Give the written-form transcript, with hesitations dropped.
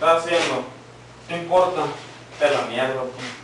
está haciendo. No importa. Te la mierda, pues.